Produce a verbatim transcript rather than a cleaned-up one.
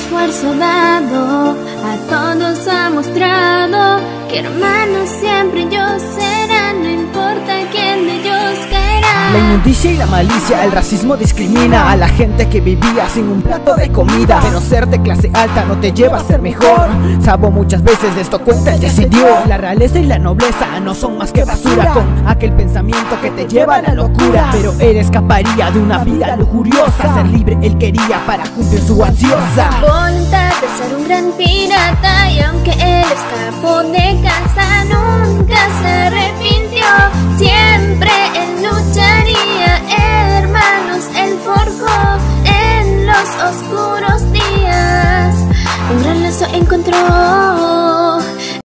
esfuerzo dado a todos ha mostrado que hermanos siempre ellos serán, no importa quién de ellos caerá. La inmundicia y la malicia, el racismo discrimina a la gente que vivía sin un plato de comida. Pero ser de clase alta no te lleva a ser mejor. Sabo muchas veces de esto cuenta ya se dio. La realeza y la nobleza no son más que basura, con aquel pensamiento que te lleva a la locura. Pero él escaparía de una vida lujuriosa, ser libre él quería para cumplir su ansiosa voluntad de ser un gran pirata. Y aunque él escapó